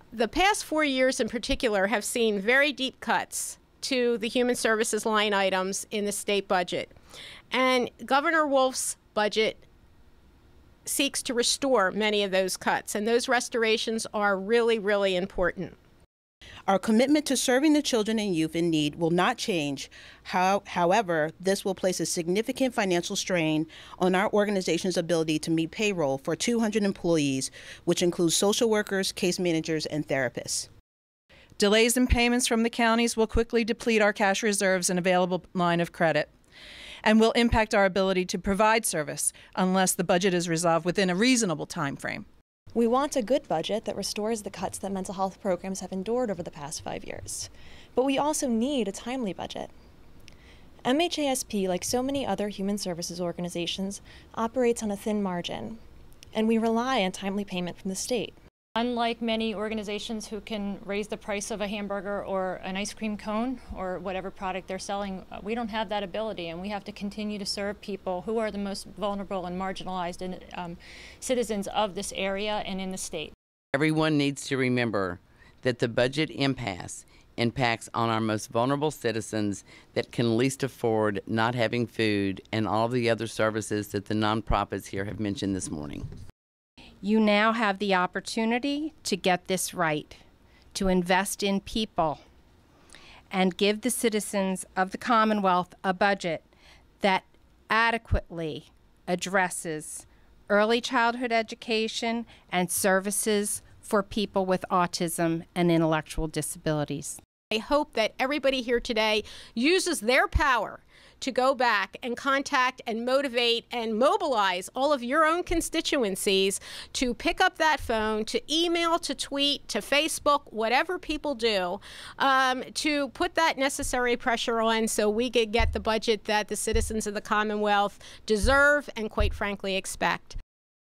The past 4 years in particular have seen very deep cuts to the human services line items in the state budget. And Governor Wolf's budget seeks to restore many of those cuts, and those restorations are really, really important. Our commitment to serving the children and youth in need will not change. However, this will place a significant financial strain on our organization's ability to meet payroll for 200 employees, which includes social workers, case managers, and therapists. Delays in payments from the counties will quickly deplete our cash reserves and available line of credit, and will impact our ability to provide service unless the budget is resolved within a reasonable time frame. We want a good budget that restores the cuts that mental health programs have endured over the past 5 years. But we also need a timely budget. MHASP, like so many other human services organizations, operates on a thin margin, and we rely on timely payment from the state. Unlike many organizations who can raise the price of a hamburger or an ice cream cone or whatever product they're selling, we don't have that ability, and we have to continue to serve people who are the most vulnerable and marginalized citizens of this area and in the state. Everyone needs to remember that the budget impasse impacts on our most vulnerable citizens that can least afford not having food and all the other services that the nonprofits here have mentioned this morning. You now have the opportunity to get this right, to invest in people, and give the citizens of the Commonwealth a budget that adequately addresses early childhood education and services for people with autism and intellectual disabilities. I hope that everybody here today uses their power to go back and contact and motivate and mobilize all of your own constituencies to pick up that phone, to email, to tweet, to Facebook, whatever people do, to put that necessary pressure on so we could get the budget that the citizens of the Commonwealth deserve and, quite frankly, expect.